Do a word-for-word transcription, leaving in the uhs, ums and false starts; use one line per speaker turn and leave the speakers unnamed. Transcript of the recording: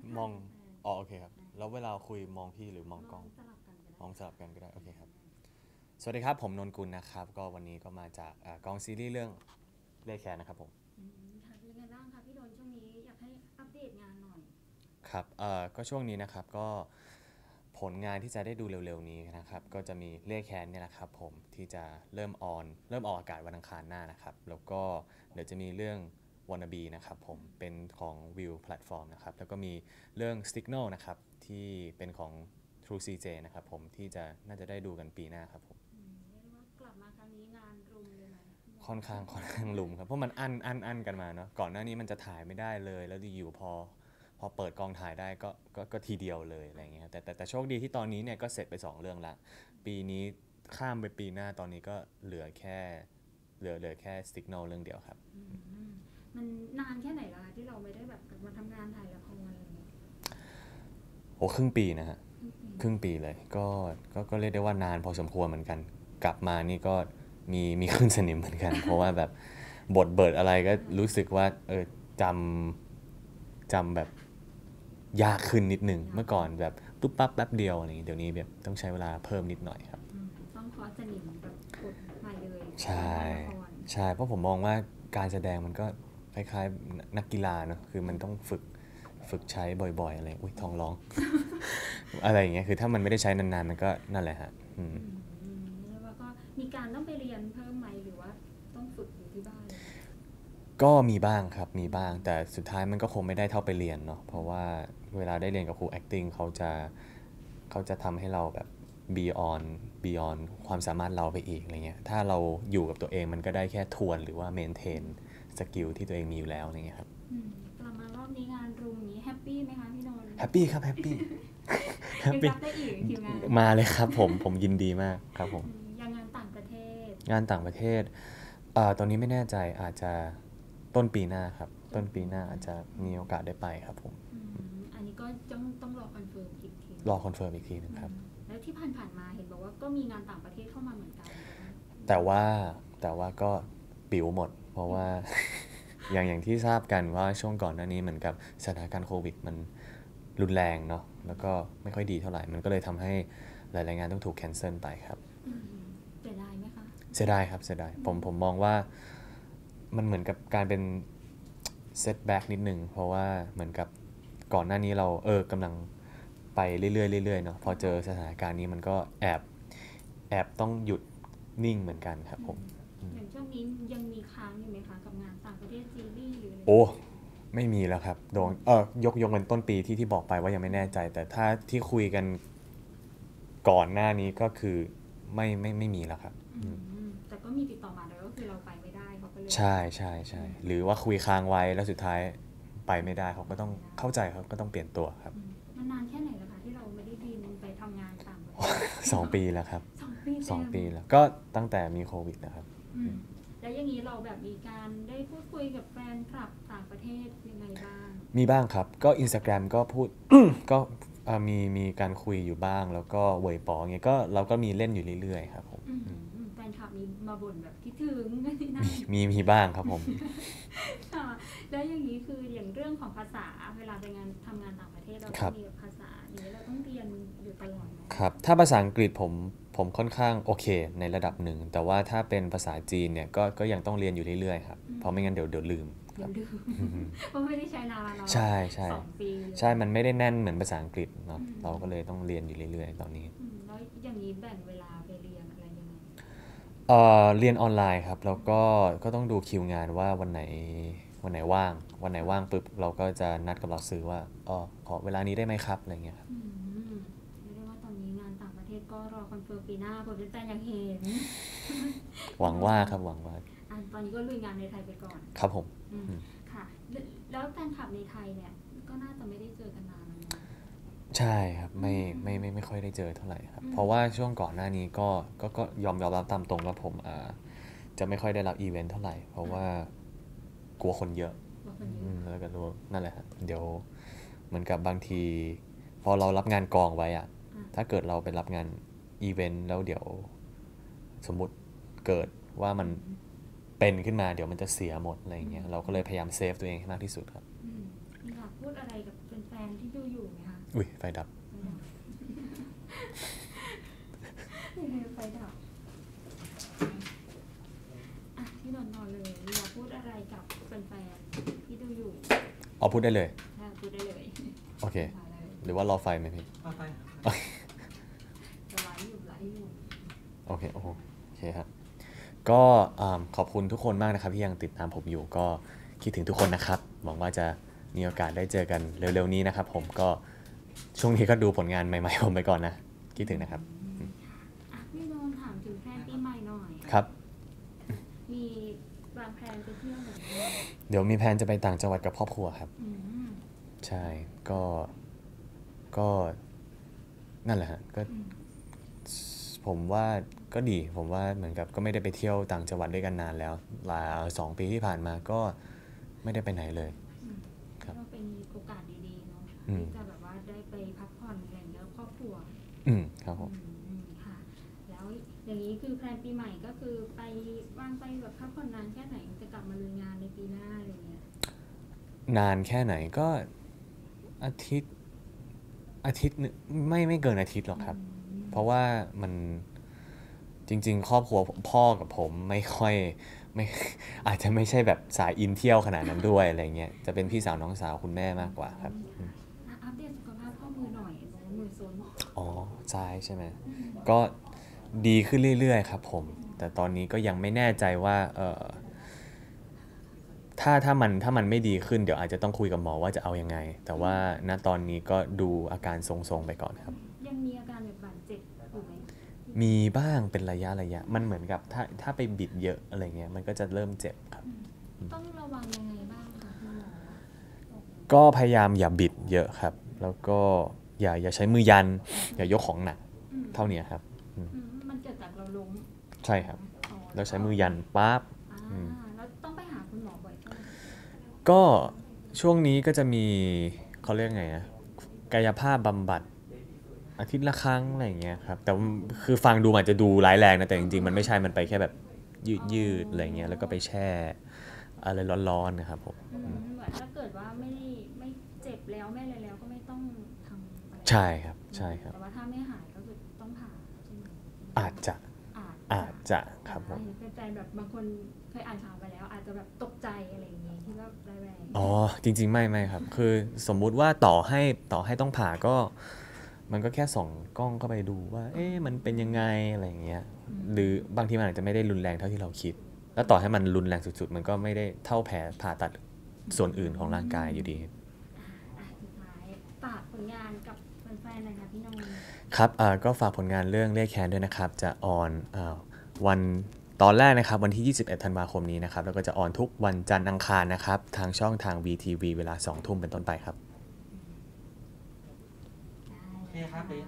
มอง
ค่ะเป็นแฟน
อ๋อโอเคครับ
อ่า
แล้วเวลาคุยมองพี่หรือมอง
มอง
กล้อง
สลับกันก็ได้
มองสลับกันก็ได้โอเค
อ่า
ครับสวัสดีครับผมนนกุลนะครับก็วันนี้ก็มาจากอ่ากองซีรีส์เรื่องเล่แคนนะครับผม
อืมค่ะเป็นยังไงบ้างคะพี่โดนช่วงนี้อยากให้อัปเดตงานหน่อย
ครับเอ่อก็ช่วงนี้นะครับก็ผลงานที่จะได้ดูเร็วๆนี้นะครับก็จะมีเล่แคนเนี่ยนะครับผมที่จะเริ่มออนเริ่มออกอากาศวันอังคารหน้านะครับแล้วก็เดี๋ยวจะมีเรื่อง Wannabe นะครับผมเป็นของวิวแพลตฟอร์มนะครับแล้วก็มีเรื่อง Signal นะครับที่เป็นของ True ซี เจ นะครับผมที่จะน่าจะได้ดูกันปีหน้าครับผม
อืมเรียกได้ว่ากลับมาครั้งนี้งานรุมเลยไหมพี่โดน
ค่อนข้างค่อนข้างลุมครับเพราะมันอั้นอั้นอั้นกันมาเนาะก่อนหน้านี้มันจะถ่ายไม่ได้เลยแล้วอยู่พอพอเปิดกองถ่ายได้ก็ก็ก็ทีเดียวเลยอะไรเงี้ยแต่แต่แต่โชคดีที่ตอนนี้เนี่ยก็เสร็จไปสองเรื่องละปีนี้ข้ามไปปีหน้าตอนนี้ก็เหลือแค่เหลือเหลือแค่ Signal เรื่องเดียวครับ
อืมมันนานแค่ไหนแล้วคะที่เราไม่ได้แบบกลับมาทำงานถ่ายละครอะไรอย่างเงี้ย
โอ้ครึ่งปีนะฮะ
ครึ่งปี
ครึ่งปีเลยก็ก็ก็เรียกได้ว่านานพอสมควรเหมือนกันกลับมานี่ก็มีมีขึ้นสนิมเหมือนกันเพราะว่าแบบบทเบิดอะไรก็รู้สึกว่าเออจำจำแบบ ยากขึ้นนิดหนึ่ง
ยาก
เมื่อก่อนแบบปุ๊บปั๊บแป๊บเดียวอะไรอย่างนี้เดี๋ยวนี้แบบต้องใช้เวลาเพิ่มนิดหน่อยครับ
อืมต้องคอร์สสนิมแบบกดใหม่เลย
ใช
เหมือน่ถ่ายละคร
ใช่เพราะผมมองว่าการแสดงมันก็คล้ายๆนักกีฬาเนอะคือมันต้องฝึกฝึกใช้บ่อยๆอะไรอุ้ยท้องร้องอะไรอย่างเงี้ยคือถ้ามันไม่ได้ใช้นานๆมันก็นั่นแหละฮะอืม
อืมอืมแล้วาก็มีการต้องไปเรียนเพิ่มไหมหรือว่าต้องฝึกอยู่ที่บ้านเลย
ก็มีบ้างครับมีบ้างแต่สุดท้ายมันก็คงไม่ได้เท่าไปเรียนเนาะเพ
อืม
ราะว่าเวลาได้เรียนกับครู acting เขาจะเขาจะทำให้เราแบบ beyond beyond ความสามารถเราไปอีกอะไรเงี้ยถ้าเราอยู่กับตัวเองมันก็ได้แค่ทวนหรือว่า maintain สกิลที่ตัวเองมีอยู่แล้วอะไรเงี้ยครับ
อืมกลับมารอบนี้งานรุมนี้แฮปปี้ไหมคะพี่นนท์
แฮปปี้ครับแฮปปี้แฮป
ยัง
ปี้
รับได้อีกคิวงาน
มาเลยครับผมผมยินดีมากครับผม
อืมยังงานต่างประเทศ
งานต่างประเทศเอ่อตอนนี้ไม่แน่ใจอาจจะต้นปีหน้าครับต้นปี
ต้นปีหน้า
หน้าอาจจะ
อืม
มีโอกาสได้ไปครับผม
อืมอันนี้ก็ต้องต้องรอคอนเฟิร์มอีกที
รอคอนเฟิร์มอีกทีหนึงครับ
อืมแล้วที่ผ่านๆมาเห็นบอกว่าก็มีงานต่างประเทศเข้ามาเหมือนกันใช่ไหม
แต่ว่าแต่ว่าก็ปิ๋วหมดเพราะว่าอย่างอย่างที่ทราบกันว่าช่วงก่อนหน้านี้เหมือนกับสถานการณ์โควิดมันรุนแรงเนาะแล้วก็ไม่ค่อยดีเท่าไหร่มันก็เลยทำให้หลายๆงานต้องถูกแคนเซิลไปครับ
อืมเสียดายไหมคะ
เสียดายครับเสียดาย
อืม
ผมผมมองว่ามันเหมือนกับการเป็นเซตแบ็กนิดนึงเพราะว่าเหมือนกับก่อนหน้านี้เราเออกำลังไปเรื่อยๆเรื่อยๆเนาะพอเจอสถานการณ์นี้มันก็แอบแอบต้องหยุดนิ่งเหมือนกันครับผม
อืมอย่างช่วงนี้ยังมีค้างอยู่ไหมคะกับงานต่างประเทศซีรีส์หรืออะไรอย่าง
โอ้
เงี้ย
ไม่มีแล้วครับโด
อืม
นเออยกยกเป็นต้นปีที่ที่บอกไปว่ายังไม่แน่ใจแต่ถ้าที่คุยกันก่อนหน้านี้ก็คือไม่ไม่ไม่มีแล้วครับ
อืมแต่ก็มีติดต่อมาแล้วก็คือเราไปไม่ได้เขาก็เลยแบบ
ใช่ใช่
อื
ใช่
ม
หรือว่าคุยค้างไว้แล้วสุดท้ายไปไม่ได้เขา
ไป
ก็ต้อง
ไม่ได้
เข้าใจเขาก็ต้องเปลี่ยนตัวครับ
อืมมันนานแค่ไหนแล้วคะที่เราไม่ได้บินไปทำงานต่างประเทศ
สองปีแล้วครับ
สองปี
สอง
เต็ม
ปีแล้วก็ตั้งแต่มีโควิดนะครับ
อืมแล้วอย่างนี้เราแบบมีการได้พูดคุยกับแฟนคลับต่างประเทศยังไงบ้าง
มีบ้างครับก็ Instagram ก็พูดก็เอ่อมีมีการคุยอยู่บ้างแล้วก็เวยป๋อเงี้ยก็เราก็มีเล่นอยู่เรื่อยๆครับผม
อืมอืมแฟนคลับมีมาบ่นแบบคิดถึงนี่นั่
มี
น
มีมีบ้างครับผม
ค่ะแล้วอย่างนี้คืออย่างเรื่องของภาษาเวลาไปงานทำงานต่างประเทศเรา
ครับ
ต้องมีภาษาอย่างนี้เราต้องเรียนอยู่ตลอดไหม
ครับถ้าภาษาอังกฤษผมผมค่อนข้างโอเคในระดับหนึ่งแต่ว่าถ้าเป็นภาษาจีนเนี่ยก็ก็ยังต้องเรียนอยู่เรื่อยๆครับ
อืม
เพราะไม่งั้นเดี๋ยวเดี๋ยวลืมครับ
เดี๋ยวลืมเพราะไม่ได้ใช้นานแล้วเนาะ
ใช่ใช่
สองปีเลย
ใช่มันไม่ได้แน่นเหมือนภาษาอังกฤษเนาะ
อื
เราก็
ม
เลยต้องเรียนอยู่เรื่อยๆตอนนี้
อืมแล้วอย่างนี้แบ่งเวลาไปเรียนอะไรยังไง
เอ่อเรียนออนไลน์ครับแล้วก็ก็ต้องดูคิวงานว่าวันไหนวันไหนว่างวันไหนว่างปุ๊บเราก็จะนัดกับเราซื้อว่าอ๋อขอเวลานี้ได้ไหมครับอะไรเงี้ยครับ
อืมเรียกได้ว่าตอนนี้งานต่างประเทศก็รอคอนเฟิร์มปีหน้าเผื่อแฟนๆอยากเห็น
หวังว่าครับหวังว่า
อ่ะตอนนี้ก็ลุยงานในไทยไปก่อน
ครับผม
อืมค่ะแล้วแล้วแฟนคลับในไทยเนี่ยก็น่าจะไม่ได้เจอกันนานแล้วเนอะ
ใช่ครับ
อื
ไม่ไม่
ม
ไม่ไม่ค่อยได้เจอเท่าไหร่ครับ
อืม
เพราะว่าช่วงก่อนหน้านี้ก็ก็ก็ยอมยอมรับตามตรงว่าผมอ่าจะไม่ค่อยได้รับอีเวนต์เท่าไหร่เพราะ
อ่ะ
ว่ากลัวคนเยอะ
บอกคนเยอะ
อืมแล้วก็รู้นั่นแหละฮะเดี๋ยวเหมือนกับบางทีพอเรารับงานกองไว้อะ
อ่ะ
ถ้าเกิดเราไปรับงานอีเวนต์แล้วเดี๋ยวสมมุติเกิดว่ามัน
อืม
เป็นขึ้นมาเดี๋ยวมันจะเสียหมดอะไรอ
อื
ย่างเงี้ยเราก็เลยพ
ม
ยายามเซฟตัวเองให้มากที่สุดครับ
อืมอยากพูดอะไรกับแฟนๆที่ดู
อุ้ยไฟดับ
ไฟดับอ่ะพี่นนท์นอนเลยอยากพูดอะไรกับแฟนๆที่ดูอยู่
เอาพูดได้เลย
ถ้าพูดได้เลย
โอเค
มาเลย
หรือว่ารอไฟไหมพี่
เอาไป
จะไลฟ์อยู่ไลฟ์อยู่
โอเคโอ้โหโอเคครับก็อ่าขอบคุณทุกคนมากนะครับที่ยังติดตามผมอยู่ก็คิดถึงทุกคนนะครับหวังว่าจะมีโอกาสได้เจอกันเร็วๆนี้นะครับผมก็ช่วงนี้ก็ดูผลงานใหม่ๆผมไปก่อนนะคิดถึงนะครับ
อ่ะพี่นนท์ถามถึงแพลนปีใหม่หน่อย
ครับ
มีวางแผนไปเที่ยวไหนบ้าง
เดี๋ยวมีแผนจะไปต่างจังหวัดกับครอบครัวครับ
อืม
ใช่ก็ก็นั่นแหละฮะก็ผมว่าก็ดีผมว่าเหมือนกับก็ไม่ได้ไปเที่ยวต่างจังหวัดด้วยกันนานแล้วหลายสองปีที่ผ่านมาก็ไม่ได้ไปไหนเลย
อืม
ครับ
ก็เป็นโอกาสดีๆเนาะ
อืม
ที่จะแบบว่าได้ไปพักผ่อนอะไรอย่างเงี้ยครอบครัว
อืมครับผม
อืมอืมค่ะ แล้วอย่างนี้คือแพลนปีใหม่ก็คือไปวางไปแบบพักผ่อนนานแค่ไหนจะกลับมาลุยงานในปีหน้าอะไรเงี้ย
นานแค่ไหนก็อาทิตย์อาทิตย์หนึ่งไม่ไม่เกินอาทิตย์หรอกครับ
อืม
เพราะว่ามันจริงๆ ครอบครัวพ่อกับผมไม่ค่อยไม่ อาจจะไม่ใช่แบบสายอินเที่ยวขนาดนั้นด้วยอะไรเงี้ยจะเป็นพี่สาวน้องสาวคุณแม่มากกว่าครับอืม
อ่ะอัปเดตสุขภาพข้อมือหน่อยโน้มือซน
อ๋อซ้ายใช่ไหมก็ดีขึ้นเรื่อยๆครับผม แต่ตอนนี้ก็ยังไม่แน่ใจว่าเออถ้าถ้ามันถ้ามันไม่ดีขึ้นเดี๋ยวอาจจะต้องคุยกับหมอว่าจะเอายังไง แต่ว่าณตอนนี้ก็ดูอาการทรงๆไปก่อนครับ
ยังมีอาการแบบบาดเจ็บอยู่ไหม
มีบ้างเป็นระยะระยะ มันเหมือนกับถ้าถ้าไปบิดเยอะอะไรเงี้ยมันก็จะเริ่มเจ็บครับ
ต้องระวังยังไงบ้างคะคุณหมอ
ก็พยายามอย่าบิดเยอะครับ แล้วก็อย่าอย่าใช้มือยัน อย่ายกของหนัก
อืม
เท่านี้ครับ
อืมมันเกิดจากเราล้ม
ใช่ครับ
อ๋อ
แล้วใช้มือยันปั๊บ
อ่า
อืม
แล้วต้องไปหาคุณหมอบ่อยแค่ไหน
ก็ช่วงนี้ก็จะมีเขาเรียกไงอะกายภาพบำบัดอาทิตย์ละครั้งอะไรอย่างเงี้ยครับแต่ว่าคือฟังดูอาจจะดูร้ายแรงนะแต่จริงๆมันไม่ใช่มันไปแค่แบบยืดยืดๆอะไรเงี้ยแล้วก็ไปแช่อะไรร้อนๆนะครับผม
อืมเหมือนถ้าเกิดว่าไม่ไม่เจ็บแล้วไม่อะไรแล้วก็ไม่ต้องทำอะไร
ใช่ครับใช่ครับ
แต่ว่าถ้าไม่หายก็คือต้องผ่าใช่ไหม
อาจจะ
อาจ
อาจจะครับผม
เห็นแฟนๆแบบบางคนเคยอ่านข่าวไปแล้ว อาจจะแบบตกใจอะไรอย่างเงี้ยที่ว่าร้ายแรง
อ๋อจริงๆไม่ไม่ครับ คือสมมุติว่าต่อให้ต่อให้ต้องผ่าก็ มันก็แค่ส่องกล้องเข้าไปดูว่า เอ๊ะมันเป็นยังไงอะไรอย่างเงี้ยหรือบางทีมันอาจจะไม่ได้รุนแรงเท่าที่เราคิด แล้วต่อให้มันรุนแรงสุดๆ มันก็ไม่ได้เท่าแผลผ่าตัดส่วนอื่นของร่างกายอยู่ดี
อ่ะสุดท้ายฝากผลงานกับแฟนๆหน่อยค่ะพี่นนท์
ครับอ่าก็ฝากผลงานเรื่องเรียกแค้นด้วยนะครับ จะออนอ่าวันตอนแรกนะครับวันที่ ยี่สิบเอ็ด ธันวาคมนี้นะครับ แล้วก็จะออนทุกวันจันทร์อังคารนะครับ ทางช่องทาง วี ที วี เวลา สอง ทุ่มเป็นต้นไปครับ
ได้
โอเค
เลย
ครับ